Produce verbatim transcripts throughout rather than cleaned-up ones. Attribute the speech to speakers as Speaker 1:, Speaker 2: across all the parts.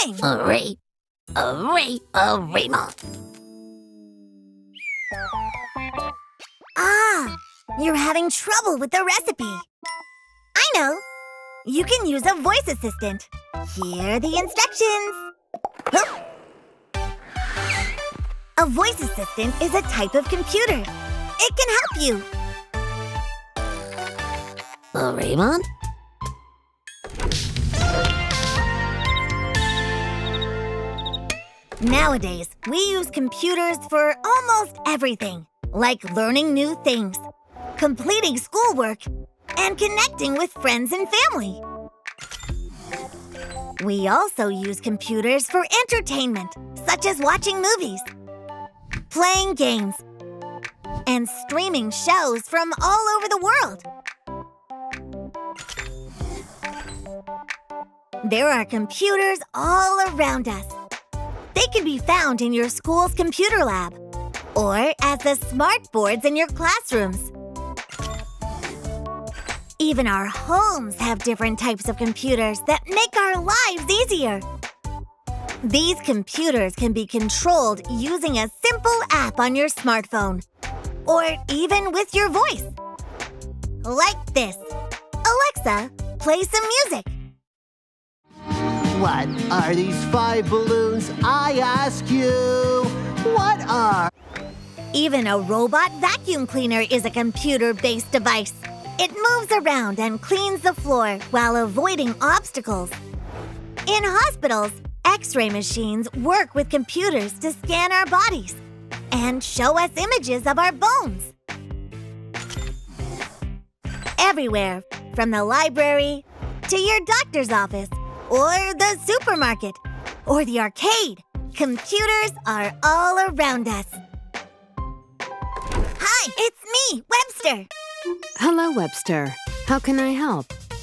Speaker 1: time.
Speaker 2: Array, array, Arraymond.
Speaker 1: Ah, you're having trouble with the recipe. I know. You can use a voice assistant. Here are the instructions. Huh. A voice assistant is a type of computer. It can help you.
Speaker 2: Arraymond?
Speaker 1: Nowadays, we use computers for almost everything, like learning new things, completing schoolwork, and connecting with friends and family. We also use computers for entertainment, such as watching movies, playing games, and streaming shows from all over the world. There are computers all around us. They can be found in your school's computer lab or as the smart boards in your classrooms. Even our homes have different types of computers that make our lives easier. These computers can be controlled using a simple app on your smartphone or even with your voice. Like this. Alexa, play some music.
Speaker 3: What are these five balloons, I ask you? What are...
Speaker 1: Even a robot vacuum cleaner is a computer-based device. It moves around and cleans the floor while avoiding obstacles. In hospitals, X-ray machines work with computers to scan our bodies and show us images of our bones. Everywhere, from the library to your doctor's office, or the supermarket, or the arcade, computers are all around us. Hi, it's me, Webster.
Speaker 4: Hello, Webster. How can I help?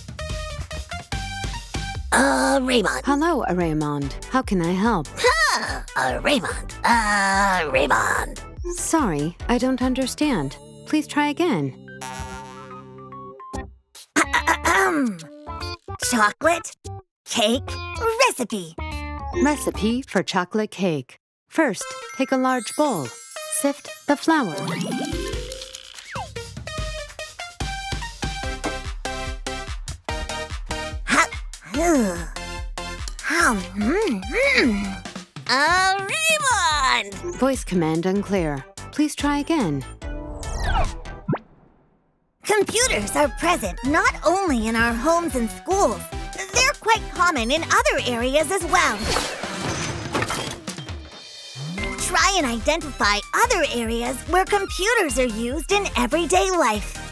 Speaker 2: Arraymond.
Speaker 4: Hello, Arraymond. How can I help?
Speaker 2: Ah, Arraymond, Arraymond.
Speaker 4: Sorry, I don't understand. Please try again.
Speaker 1: Ahem. Chocolate cake recipe.
Speaker 4: Recipe for chocolate cake. First, take a large bowl. Sift the flour.
Speaker 1: Ha, ugh. Hum, mm, mm.
Speaker 2: Arraymond!
Speaker 4: Voice command unclear. Please try again.
Speaker 1: Computers are present not only in our homes and schools. They're quite common in other areas as well. Try and identify other areas where computers are used in everyday life.